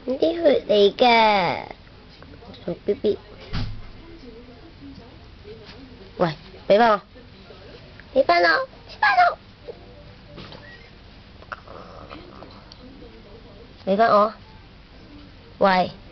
啲血嚟嘅，做 BB。喂，俾翻我，俾翻我，俾翻我，俾翻我。喂。